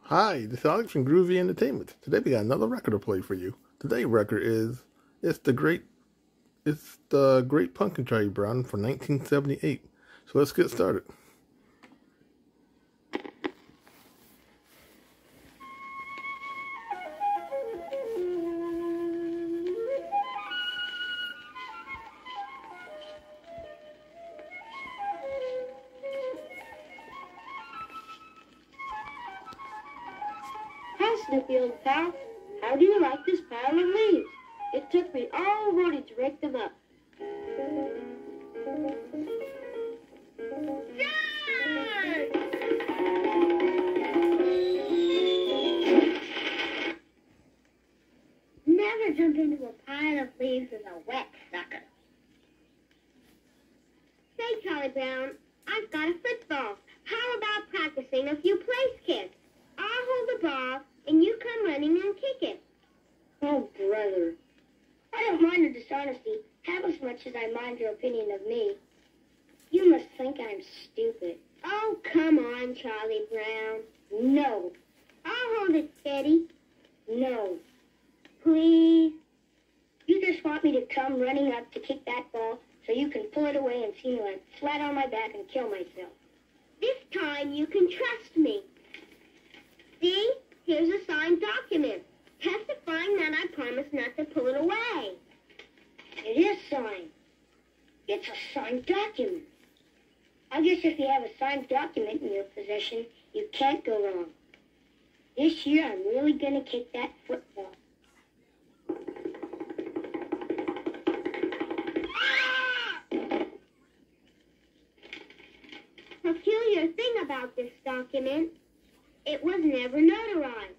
Hi, this is Alex from Groovy Entertainment. Today we got another record to play for you. Today's record is it's the great Pumpkin Charlie Brown from 1978. So let's get started. Hi, Snoopy, old pal. How do you like this pile of leaves? It took me all morning to rake them up. Yay! Never jump into a pile of leaves with a wet sucker. Say, Charlie Brown, I've got a football. How about practicing a few place kicks? I'll hold the ball, and you come running and kick it. Oh, brother. I don't mind your dishonesty half as much as I mind your opinion of me. You must think I'm stupid. Oh, come on, Charlie Brown. No. I'll hold it steady. No. Please. You just want me to come running up to kick that ball so you can pull it away and see me land flat on my back and kill myself. This time you can trust me. See? Here's a signed document, testifying that I promised not to pull it away. It is signed. It's a signed document. I guess if you have a signed document in your possession, you can't go wrong. This year, I'm really going to kick that football. Peculiar thing about this document, it was never notarized.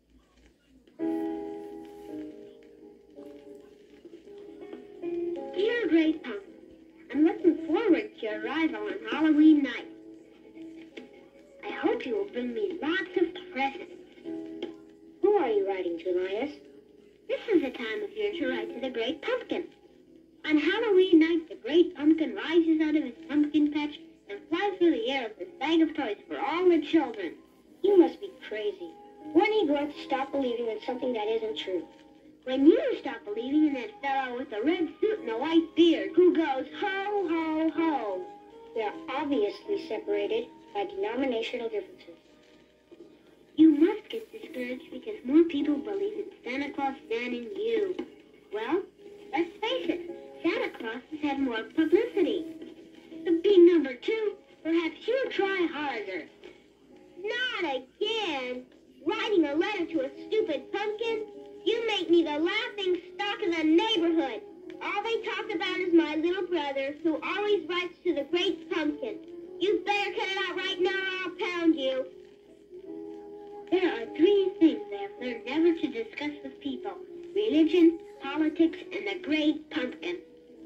Dear Great Pumpkin, I'm looking forward to your arrival on Halloween night. I hope you will bring me lots of presents. Who are you writing to, Linus? This is the time of year to write to the Great Pumpkin. On Halloween night, the Great Pumpkin rises out of his pumpkin patch and flies through the air with his bag of toys for all the children. You must be crazy. When are you going to stop believing in something that isn't true? When you stop believing in that fellow with the red suit and the white beard who goes ho, ho, ho. We are obviously separated by denominational differences. You must get discouraged because more people believe in Santa Claus than in you. Well, let's face it, Santa Claus has had more publicity. To be number two, perhaps you'll try harder. Not again! Writing a letter to a stupid pumpkin? You make me the laughing stock of the neighborhood. All they talk about is my little brother, who always writes to the Great Pumpkin. You better cut it out right now or I'll pound you. There are three things I have learned never to discuss with people: religion, politics, and the Great Pumpkin.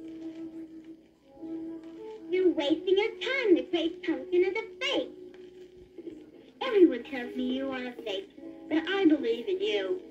You're wasting your time. The Great Pumpkin is a fake. Everyone tells me you are a fake, but I believe in you.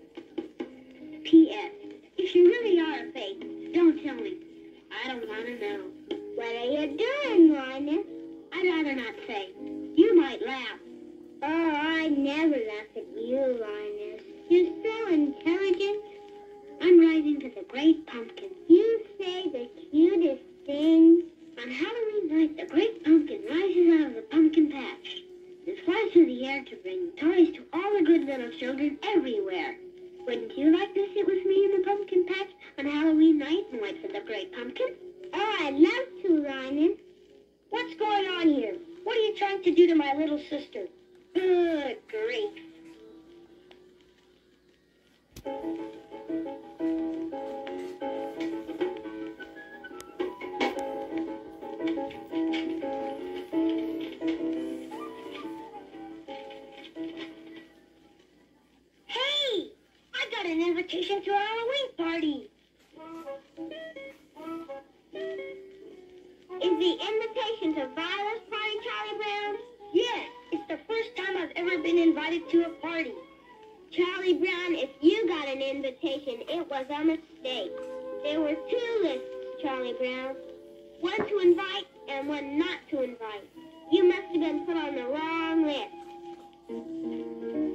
P.S. If you really are a fake, don't tell me. I don't want to know. What are you doing, Linus? I'd rather not say. You might laugh. Oh, I never laugh at you, Linus. You're so intelligent. I'm writing to the Great Pumpkin. You say the cutest things. On Halloween night, the Great Pumpkin rises out of the pumpkin patch and flies through the air to bring toys to all the good little children everywhere. Wouldn't you like to sit with me in the pumpkin patch on Halloween night and wait for the Great Pumpkin? Oh, I'd love to, Linus. What's going on here? What are you trying to do to my little sister? Good grief. Hey! I got an invitation to a Halloween party. Is the invitation to Violet's party, Charlie Brown? Yes, it's the first time I've ever been invited to a party. Charlie Brown, if you got an invitation, it was a mistake. There were two lists, Charlie Brown. One to invite and one not to invite. You must have been put on the wrong list.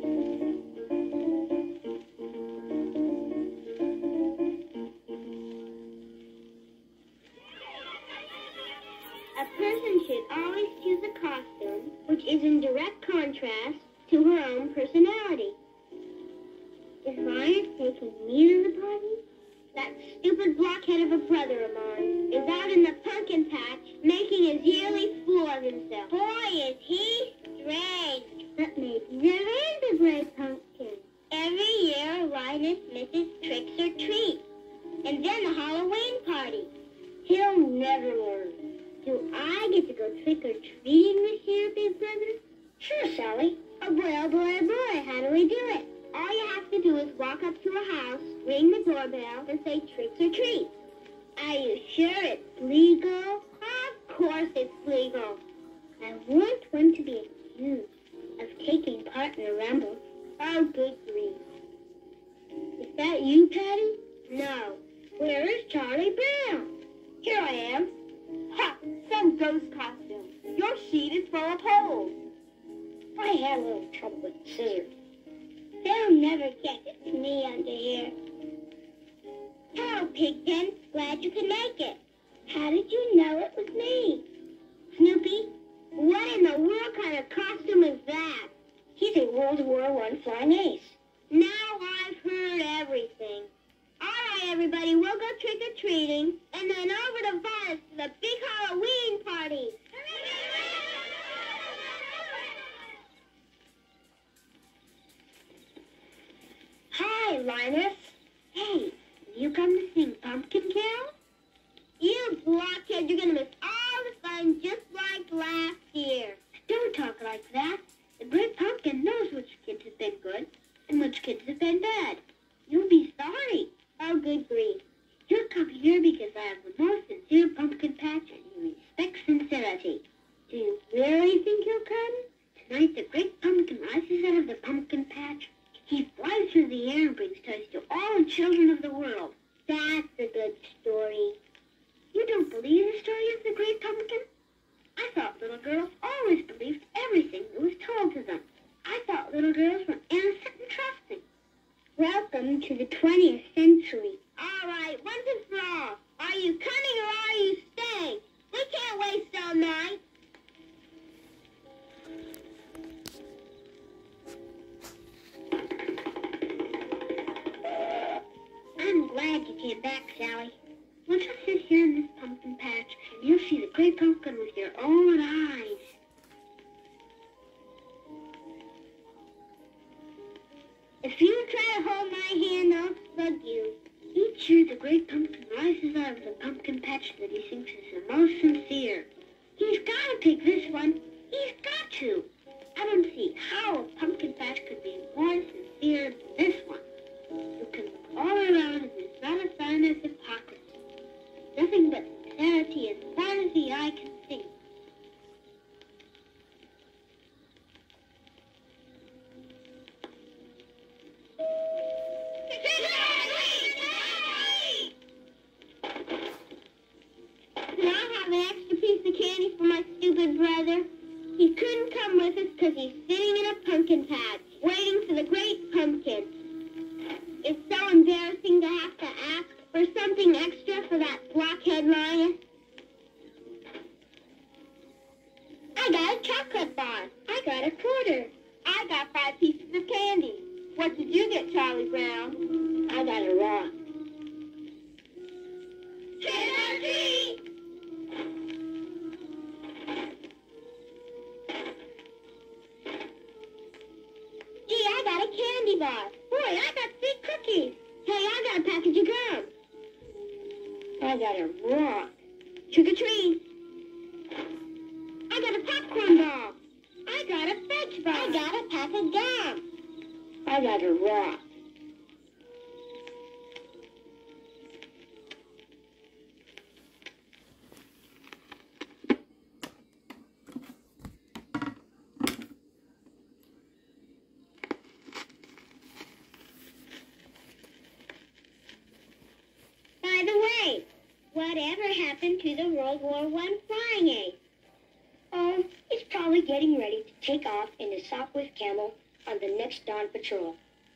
direct contrast to her own personality. Is Linus taking me to the party? That stupid blockhead of a brother of mine is out in the pumpkin patch making his yearly fool of himself. Boy, is he strange. But maybe there is a great pumpkin. Every year, Linus misses tricks or treats. And then the Halloween party. He'll never learn. Do I get to go trick-or-treating this year, Big Brother? Sure, Sally. Oh boy, oh boy, oh boy, how do we do it? All you have to do is walk up to a house, ring the doorbell, and say tricks or treats. Are you sure it's legal? Of course it's legal. I want one to be accused of taking part in a rumble. Oh, good grief. Is that you, Patty? No. Where is Charlie Brown? Here I am. Ha! Some ghost costume. Your sheet is full of holes. I had a little trouble with the scissors. They'll never get it to me under here. Hello, Pigpen. Glad you could make it. How did you know it was me? Snoopy, what in the world kind of costume is that? He's a World War I flying ace. Now I've heard everything. All right, everybody, we'll go trick-or-treating, and then over to Venice to the big Halloween party. Hi, Linus. Hey, you come to sing Pumpkin Carol? You blockhead, you're going to miss all the fun just like last year. Don't talk like that. The Great Pumpkin knows which kids have been good and which kids have been bad. You'll be sorry. Oh, good grief. You'll come here because I have the most sincere pumpkin patch and you respect sincerity. Do you really think you'll come? Tonight the Great Pumpkin rises out of the pumpkin patch. He flies through the air and brings toys to all the children of the world. That's a good story. You don't believe the story of the Great Pumpkin? I thought little girls always believed everything that was told to them. I thought little girls were innocent and trusting. Welcome to the 20th century. All right, once and for all, are you coming or are you staying? We can't waste all night. I'm glad you came back, Sally. Let's just sit here in this pumpkin patch, and you'll see the Great Pumpkin with your own eyes. If you try to hold my hand, I'll slug you. Each year, the Great Pumpkin rises out of the pumpkin patch that he thinks is the most sincere. He's got to pick this one. He's got to. I don't see how a pumpkin patch could be more sincere than this one. You can look all around and there's not a sign of hypocrisy. Nothing but sincerity as far as the eye can see. Can I have an extra piece of candy for my stupid brother? He couldn't come with us because he's sitting in a pumpkin patch, waiting for the Great Pumpkin. It's so embarrassing to have to ask for something extra for that blockhead Linus. I got a chocolate bar. I got a quarter. I got 5 pieces of candy. What did you get, Charlie Brown? I got a rock. Trick or treat! Gee, I got a candy bar. Boy, I got 3 cookies. Hey, I got a package of gum. I got a rock. Trick or treat. I got a popcorn ball. I got a fudge bar. I got a pack of gum. I got a rock. By the way, whatever happened to the World War I flying ace? Oh, he's probably getting ready to take off in the Sopwith Camel on the next dawn patrol.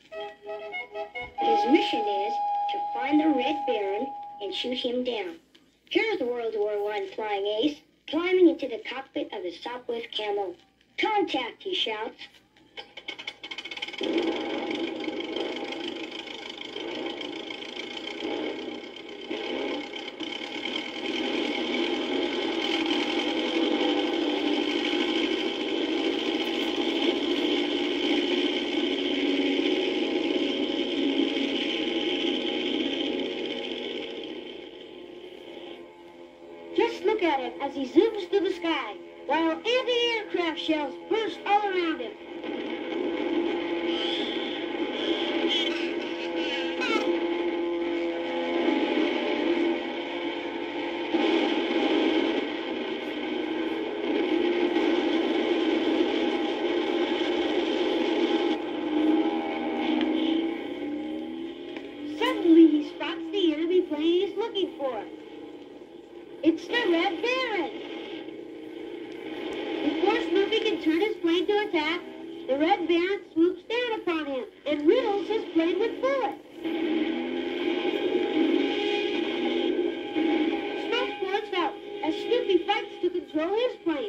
His mission is to find the Red Baron and shoot him down. Here's the World War I flying ace climbing into the cockpit of the Sopwith Camel. Contact, he shouts. Just look at him as he zooms through the sky, while anti-aircraft shells burst all around him. Suddenly he spots the enemy plane he's looking for. It's the Red Baron! Before Snoopy can turn his plane to attack, the Red Baron swoops down upon him and riddles his plane with bullets. Smoke pours out as Snoopy fights to control his plane.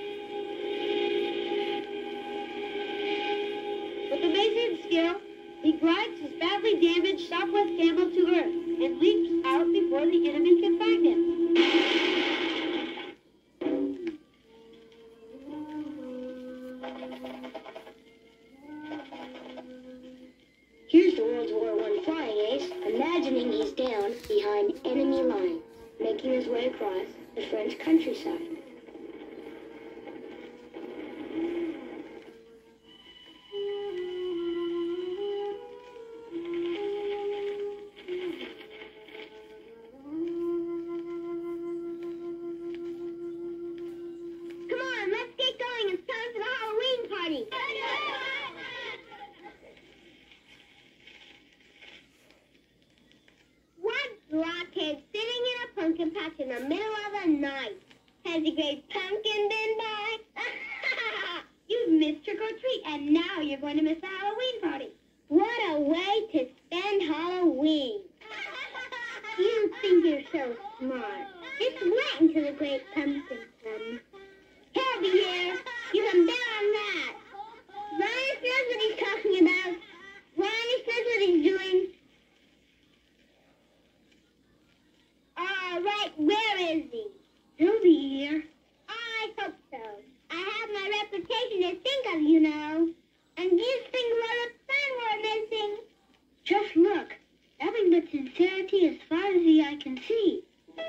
With amazing skill, he glides his badly damaged Southwest Camel to Earth and leaps out before the enemy can find him. Here's the World War I flying ace, imagining he's down behind enemy lines, making his way across the French countryside. Come on, let's get going. It's time for the Halloween party. One blockhead sitting in a pumpkin patch in the middle of the night. Has a great pumpkin been by? You've missed trick or treat, and now you're going to miss the Halloween party. What a way to spend Halloween. You think you're so smart. Just wait until the great pumpkin comes. He'll be here. You can bet on that. Ronnie knows what he's talking about. Ronnie knows what he's doing. All right, where is he? He'll be here. I hope so. I have my reputation to think of, you know. And you think what a fun we're missing. Just look. Nothing but sincerity as far as the eye can see.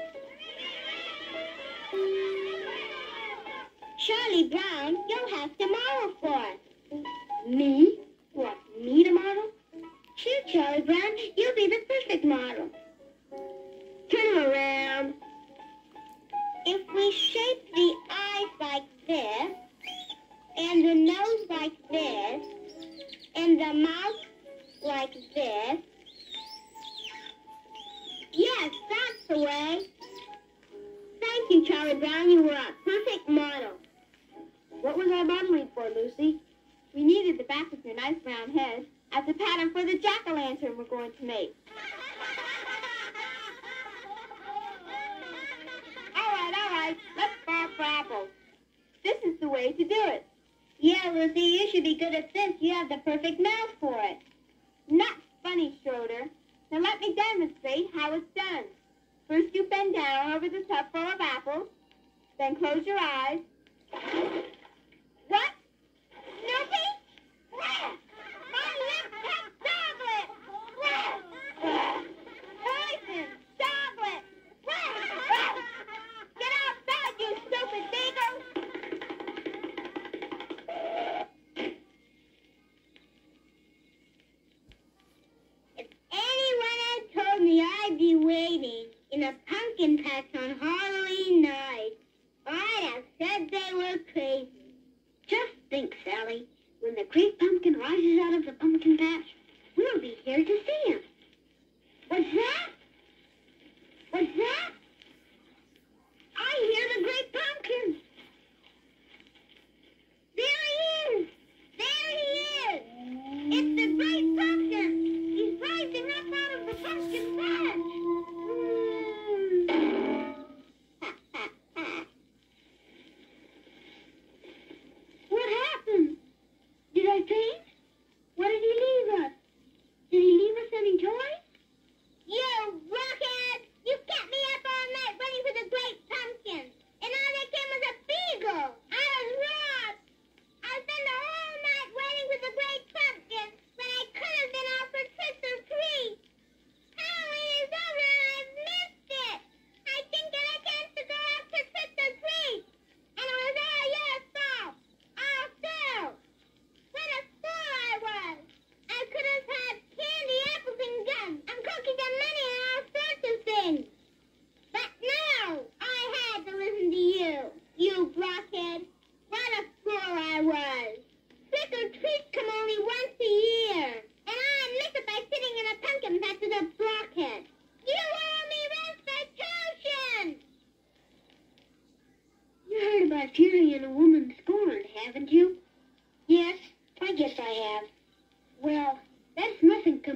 Charlie Brown, you'll have to model for us. Me? What, me to model? Sure, Charlie Brown, you'll be the perfect model. Turn him around. If we shape the eyes like this, and the nose like this, and the mouth like this, yes, that's the way. Thank you, Charlie Brown. You were a perfect model. What was I modeling for, Lucy? We needed the back of your nice brown head as a pattern for the jack-o'-lantern we're going to make. All right. Let's bark for apples. This is the way to do it. Yeah, Lucy, you should be good at this. You have the perfect mouth for it. Not funny, Schroeder. Now let me demonstrate how it's done. First you bend down over the tub full of apples, then close your eyes. What? Snoopy? My lips have chocolate! Poison! Chocolate! Get outside, you stupid beagle! If anyone had told me I'd be waiting in a pumpkin patch on Halloween night, I'd have said they were crazy. Just think, Sally, when the great pumpkin rises out of the pumpkin patch, we'll be here to see him. What's that? What's that? I hear the great pumpkin. There he is! There he is! It's the great pumpkin! He's rising up out of the pumpkin patch! What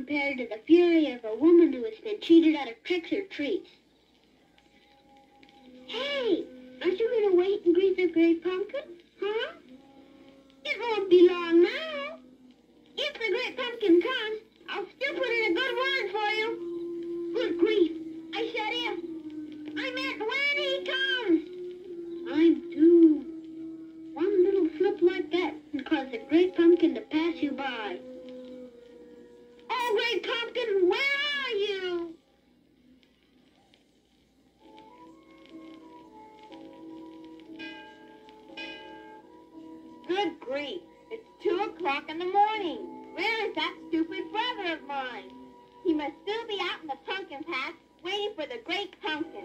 compared to the fury of a woman who has been cheated out of tricks or treats. Hey, aren't you going to wait and greet the Great Pumpkin? Huh? It won't be long now. If the Great Pumpkin comes, I'll still put in a good word for you. Good grief. I said if. I meant when he comes. I'm due. One little slip like that can cause the Great Pumpkin to pass you by. Oh, Great Pumpkin, where are you? Good grief. It's 2 o'clock in the morning. Where is that stupid brother of mine? He must still be out in the pumpkin patch waiting for the Great Pumpkin.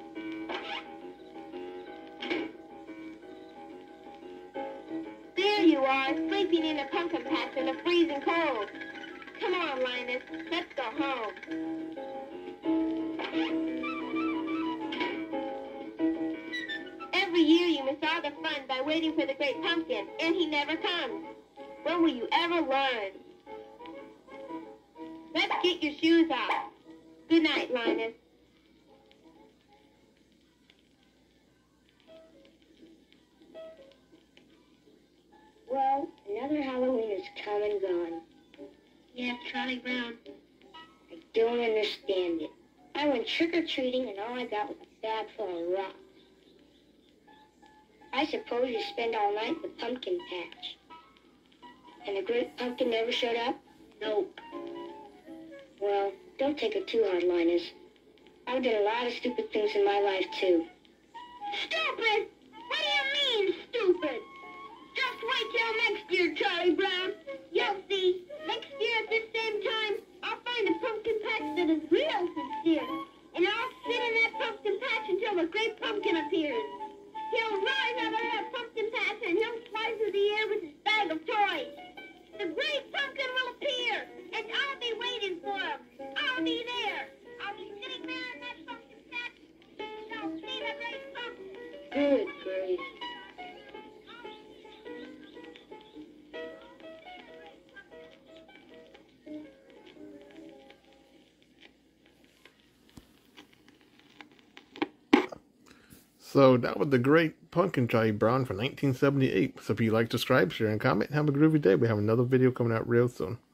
There you are, sleeping in the pumpkin patch in the freezing cold. Come on, Linus, let's go home. Every year you miss all the fun by waiting for the Great Pumpkin, and he never comes. When will you ever learn? Let's get your shoes off. Good night, Linus. Well, another Halloween has come and gone. Yeah, Charlie Brown. I don't understand it. I went trick-or-treating and all I got was a bag full of rocks. I suppose you spend all night in the pumpkin patch. And the Great Pumpkin never showed up? Nope. Well, don't take it too hard, Linus. I've done a lot of stupid things in my life, too. Stupid? What do you mean, stupid? Just wait till next year, Charlie Brown. You'll see. Next year at this same time, I'll find a pumpkin patch that is real sincere. And I'll sit in that pumpkin patch until the Great Pumpkin appears. He'll rise out of that pumpkin patch and he'll fly through the air with his bag of toys. The Great Pumpkin will appear, and I'll be waiting for him. I'll be there. I'll be sitting there in that pumpkin patch. And I'll see the Great Pumpkin. Good grief. So that was the Great Pumpkin, Charlie Brown, from 1978. So if you like, subscribe, share, and comment. Have a groovy day. We have another video coming out real soon.